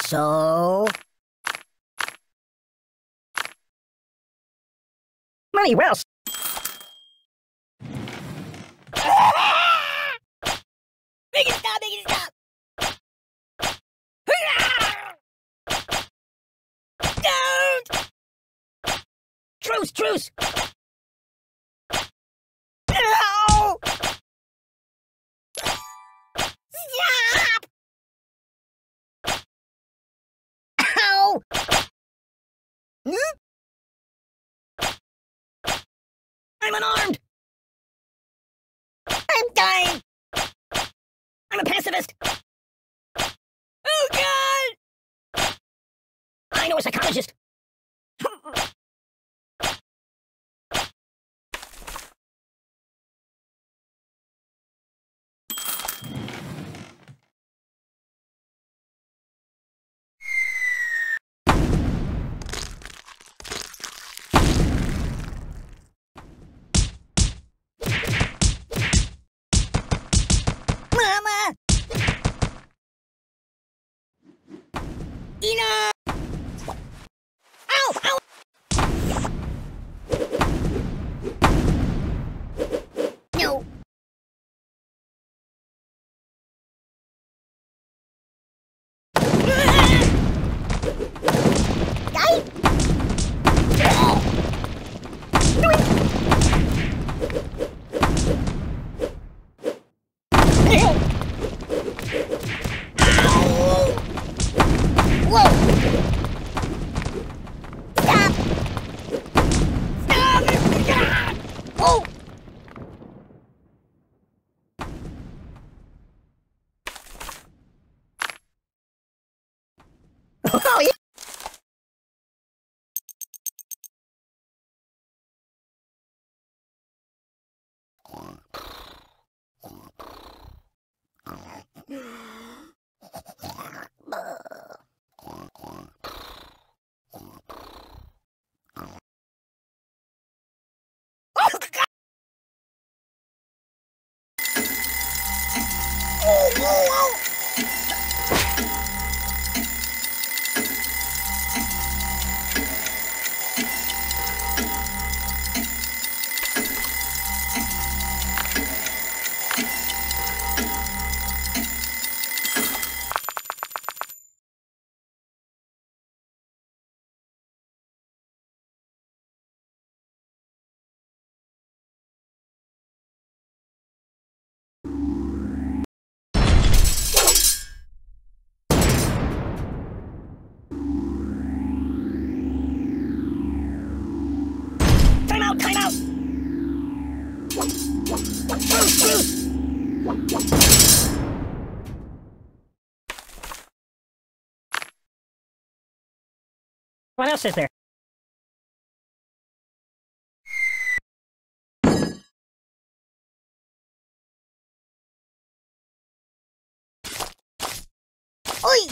So... Money well... Make it stop! Make it stop! Don't! Truce! Truce! No! Stop! Ow! I'm unarmed! I'm dying! I'm a pacifist! Oh God! I know a psychologist! Mama! Enough! Ow! Ow! No! Oh, yeah. Time out! Time out! Truce! Truce! What else is there? Oi!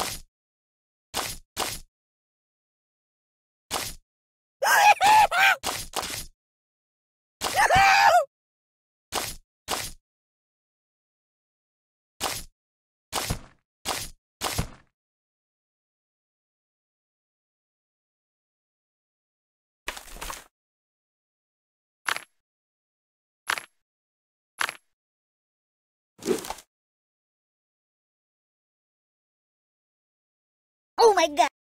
Oh my God!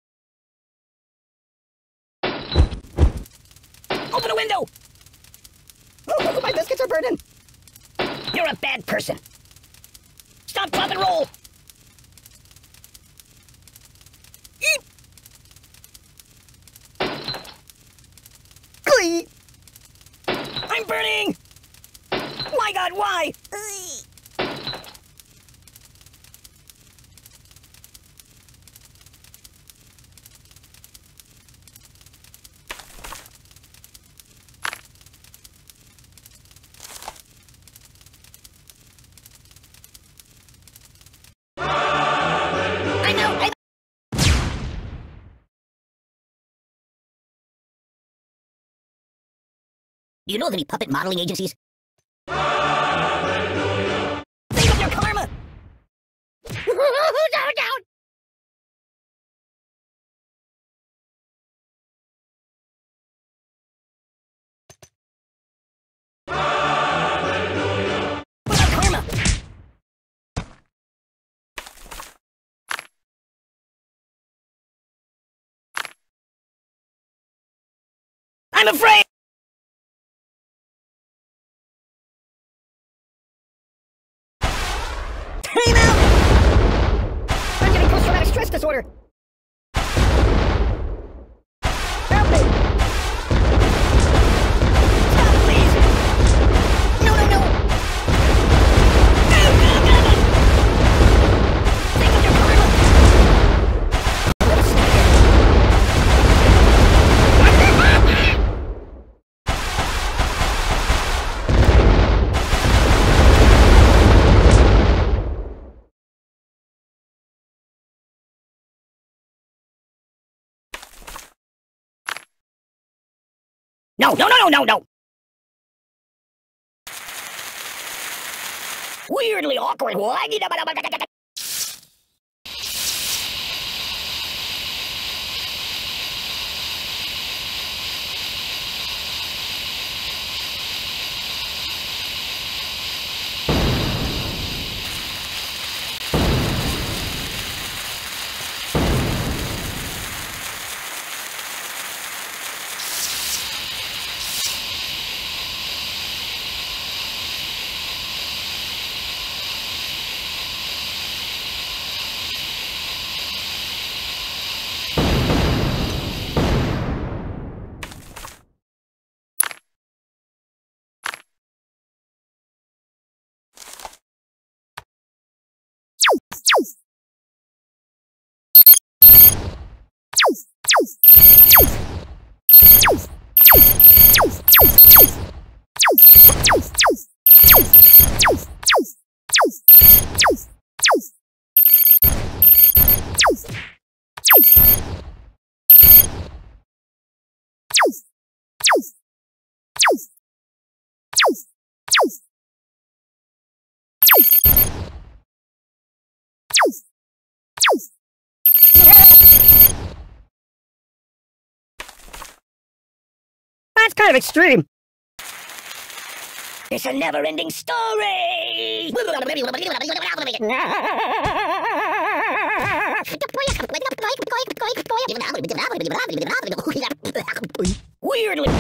Open a window! Oh, my biscuits are burning! You're a bad person! Stop, drop, and roll! I'm burning! My God, why? I know! Do you know of any puppet modeling agencies? Think of your karma! I'm afraid! Time out! I'm getting post-traumatic stress disorder! Help me! Stop, please! No, no, no! Think of your karma! I'm gonna sneak No, no, no, no, no, no! Weirdly awkward. That's kind of extreme. It's a never-ending story! Weirdly...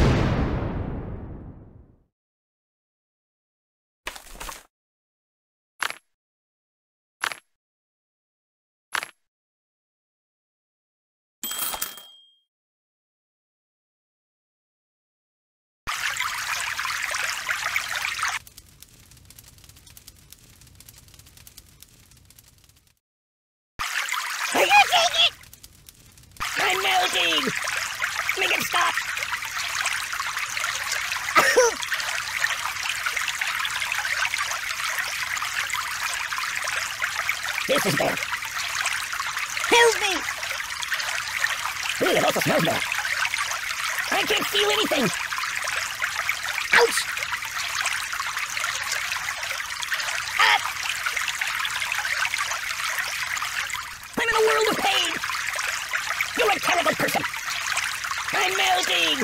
I can't take it! I'm melting! Make it stop! This is bad. Help me! Ooh, it also smells bad. I can't feel anything! Ouch! Ah! I'm in a world of pain! You're a terrible person! I'm melting!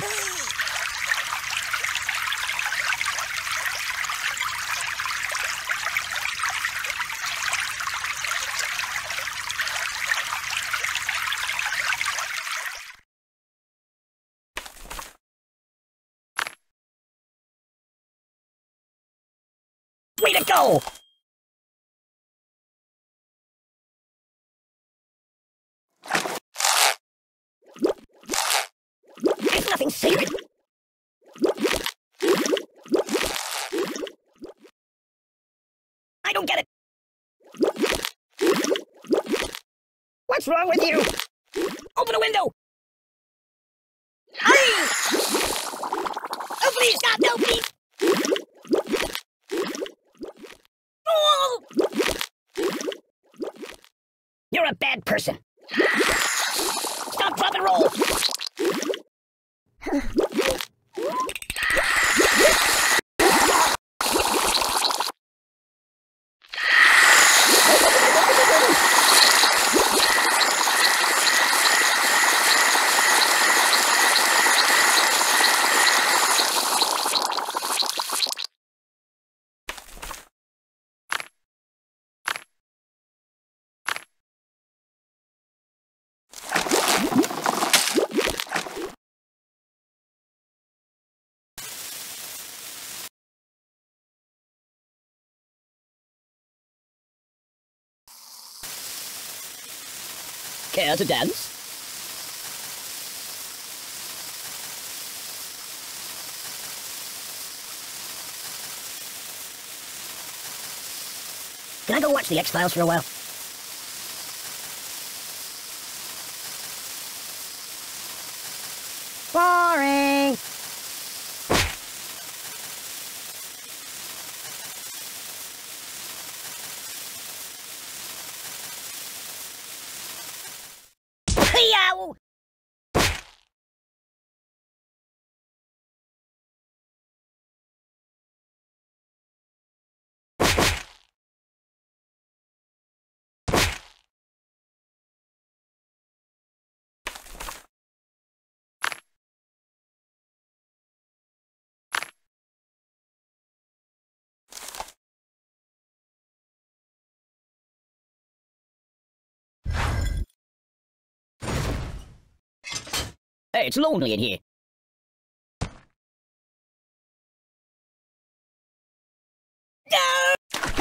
Way to go! It's nothing sacred! I don't get it! What's wrong with you? Open a window! Hey! Oh, please, stop! No, please! Oh! You're a bad person. Stop, drop, and roll! Care to dance? Can I go watch the X-Files for a while? Boring! Yow! Hey, it's lonely in here. No!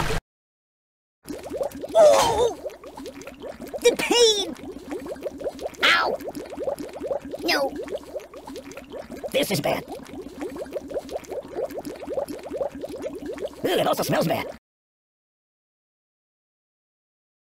Oh! The pain! Ow! No! This is bad. Ugh, it also smells bad.